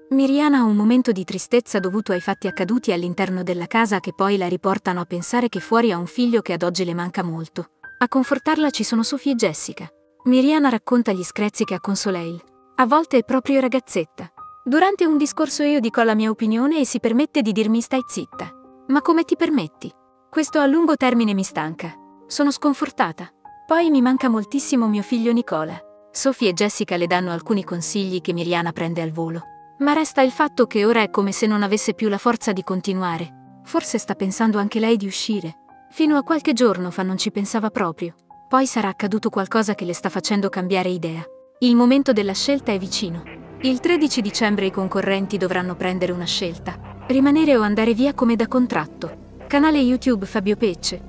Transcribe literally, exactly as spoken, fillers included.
Miriana ha un momento di tristezza dovuto ai fatti accaduti all'interno della casa che poi la riportano a pensare che fuori ha un figlio che ad oggi le manca molto. A confortarla ci sono Sofì e Jessica. Miriana racconta gli screzi che ha con Soleil. A volte è proprio ragazzetta. Durante un discorso io dico la mia opinione e si permette di dirmi stai zitta. Ma come ti permetti? Questo a lungo termine mi stanca. Sono sconfortata. Poi mi manca moltissimo mio figlio Nicola. Sofì e Jessica le danno alcuni consigli che Miriana prende al volo. Ma resta il fatto che ora è come se non avesse più la forza di continuare. Forse sta pensando anche lei di uscire. Fino a qualche giorno fa non ci pensava proprio. Poi sarà accaduto qualcosa che le sta facendo cambiare idea. Il momento della scelta è vicino. Il tredici dicembre i concorrenti dovranno prendere una scelta. Rimanere o andare via come da contratto. Canale YouTube Fabio Pecce.